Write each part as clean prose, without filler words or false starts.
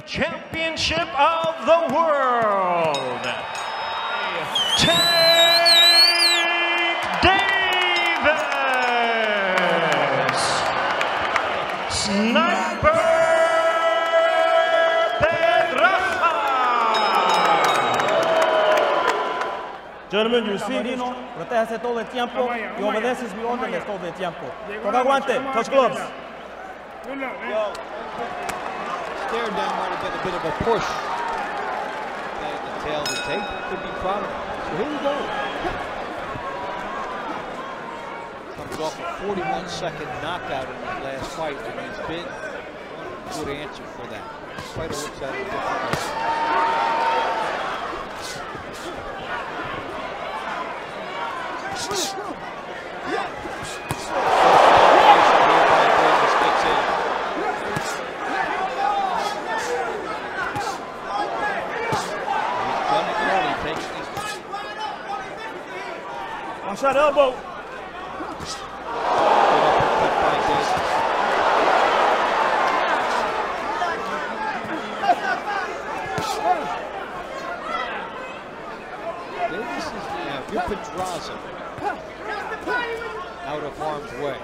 Championship of the World. Davis. Sniper Pedraza. Gentlemen, you see, protéjase todo el tiempo y obedece mis órdenes todo el tiempo. Con aguante, touch gloves. Stare down might have been a bit of a push. And the tail to take, could be proud of him. So here we go. Comes off a 41-second knockout in his last fight, and he's been one good answer for that. Fighter looks at it differently. Shot elbow. Davis is now Pedraza out of harm's way.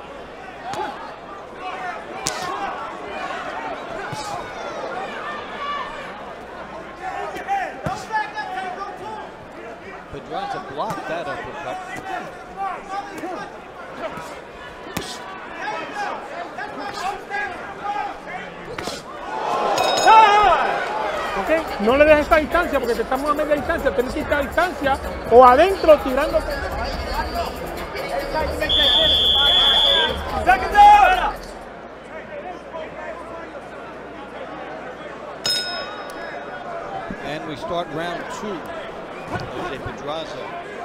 Pedraza blocked that uppercut. Okay. No le dejes esta distancia porque te estamos a media distancia. Tienes que ir a distancia o adentro tirando. And we start round 2. Jose Pedraza.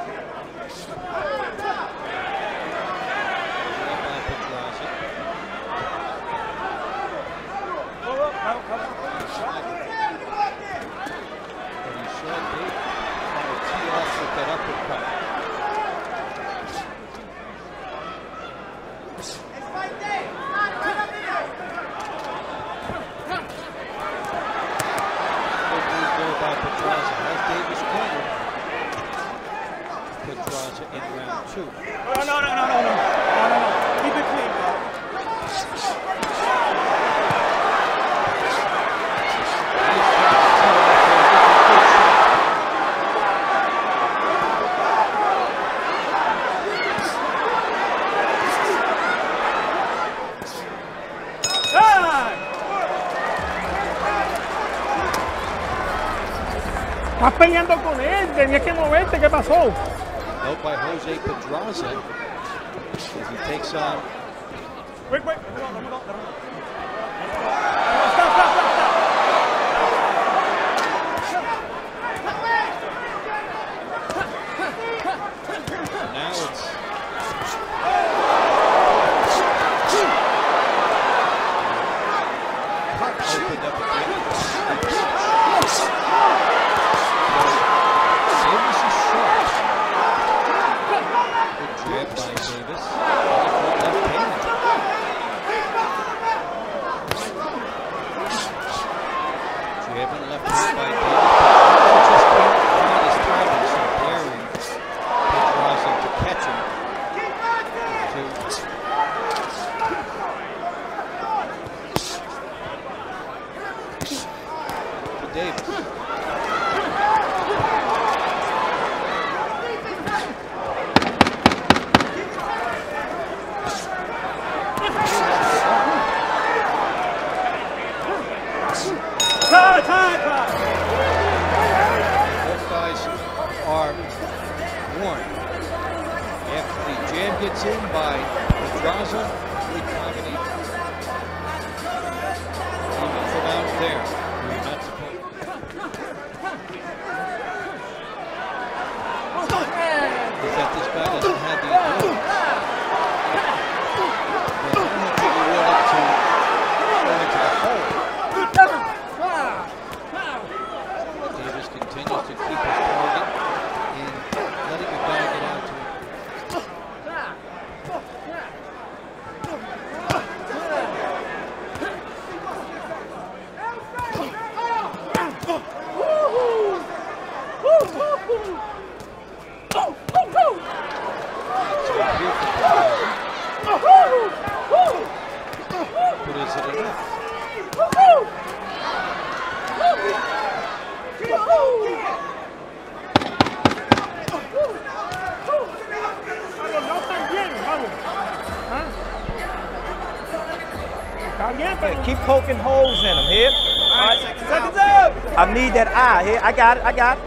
Pedraza in round 2. No. Keep it clean, bro. Estás peleando con él, tenías que moverte, ¿qué pasó? Note by Jose Pedraza as he takes on. Wait. Now it's opened up again. Davis is short. Good jab by Davis. Left hand. Jab and left hand by Davis. Just can't find his timing, so daring Pedraza to catch him. To Davis. Both guys are warned. After the jab gets in by Pedraza, rican, even from out there, you're not supposed is that this guy doesn't have the ability. But I don't think he wanted to go into the hole. Davis continues to keep his target and letting the guy get out to him. poking holes in them. Here. All right, seconds out. I need that eye. Here, I got it. I got it.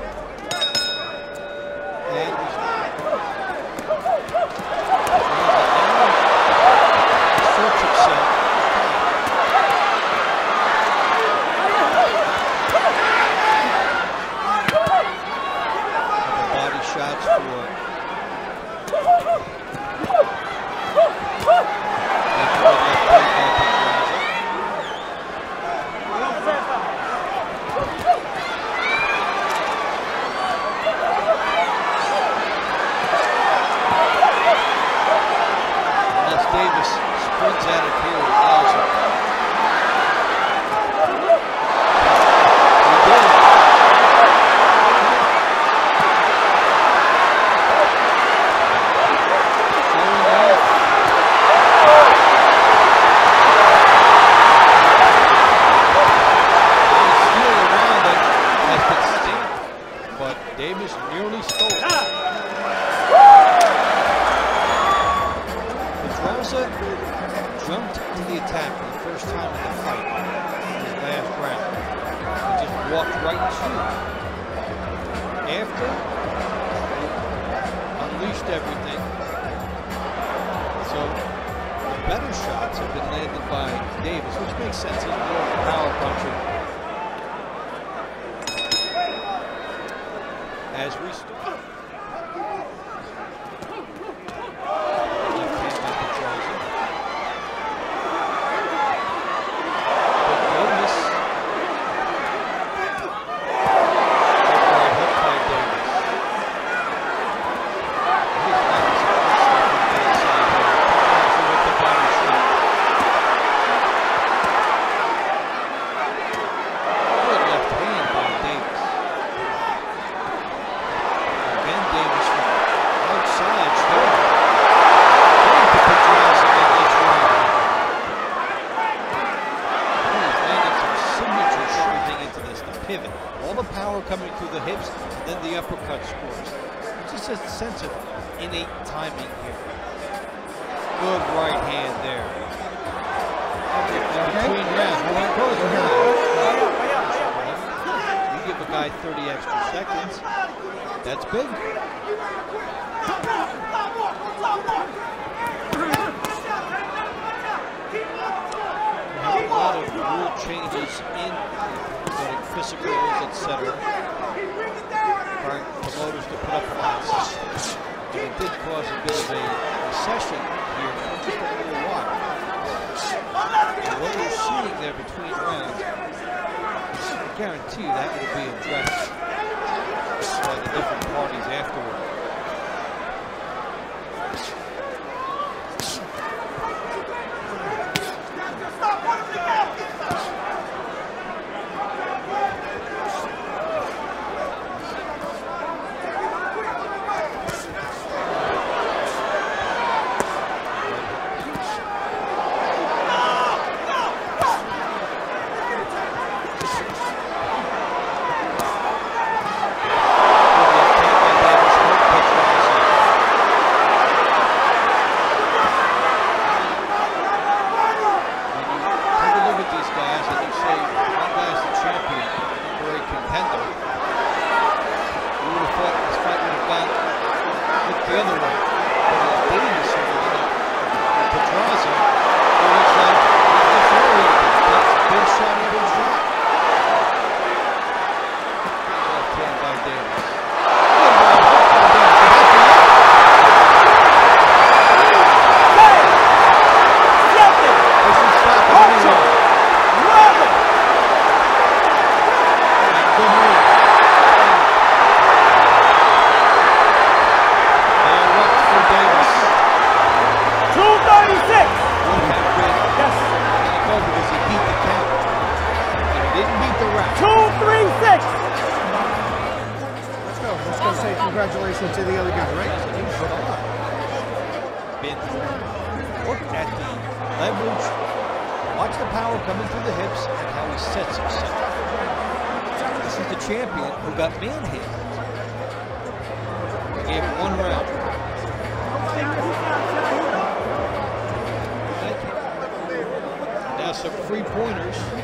Davis sprints at it here and nails it. He did. Steal around it has been stamped, but Davis nearly stole it. Pedraza jumped to the attack for the first time in the fight in his last round. He just walked right to it. After, he unleashed everything. So the better shots have been landed by Davis, which makes sense. He's more of a power puncher. As we start. Pivot. All the power coming through the hips, and then the uppercut scores. It's just a sense of innate timing here. Good right hand there. Between rounds. You give a guy 30 extra seconds. That's big. A lot of rule changes in physicals, etc. Requiring promoters to put up fights. And it did cause a bit of a recession here for just a little while. And what you're seeing there between rounds, I guarantee you that will be addressed by the different parties afterward. The other way. Davis Pedraza, it looks like that's big shot and big shot. Left hand by Davis. Congratulations to the other guy, right? Look at the leverage. Watch the power coming through the hips and how he sets himself. This is the champion who got manhandled. He gave it one round. Now, 3-pointers.